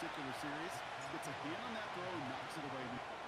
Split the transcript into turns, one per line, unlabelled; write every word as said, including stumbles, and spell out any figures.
particular series. Gets a hand on that throw and knocks it away.